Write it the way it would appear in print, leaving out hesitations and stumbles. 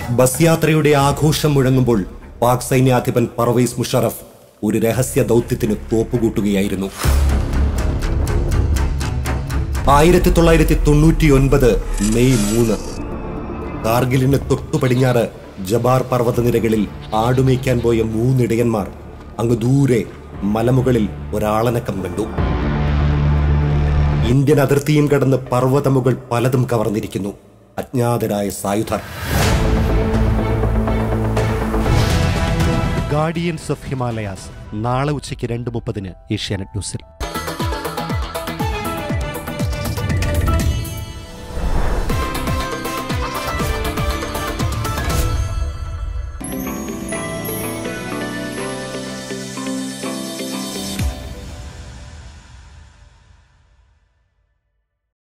Bus യാത്രയുടെ ആഘോഷം മുഴങ്ങുമ്പോൾ പാക് സൈന്യാധിപൻ പർവേസ് മുഷറഫ് ഒരു രഹസ്യ ദൗത്യത്തിന് തോപ്പുകൂട്ടുകയായിരുന്നു. 1999 മെയ് 3 കാർഗിലിന് തൊട്ടു പടിഞ്ഞാറ് ജബാർ പർവ്വതനിരകളിൽ ആടുമേയ്ക്കാൻ പോയ 3 ഇടയന്മാർ അങ്ങ് ദൂരെ മലമുകളിൽ ഒരാളനക്കം കണ്ടു. ഇന്ത്യൻ അതിർത്തിയും കടന്ന് പർവ്വതമുകൾ പലതും കവർന്നിരിക്കുന്നു അജ്ഞാതരായ സായുധർ. ഗാർഡിയൻസ് ഓഫ് ഹിമാലയാസ് നാളെ ഉച്ചയ്ക്ക് 2:30 ഏഷ്യാനെറ്റ് ന്യൂസിൽ.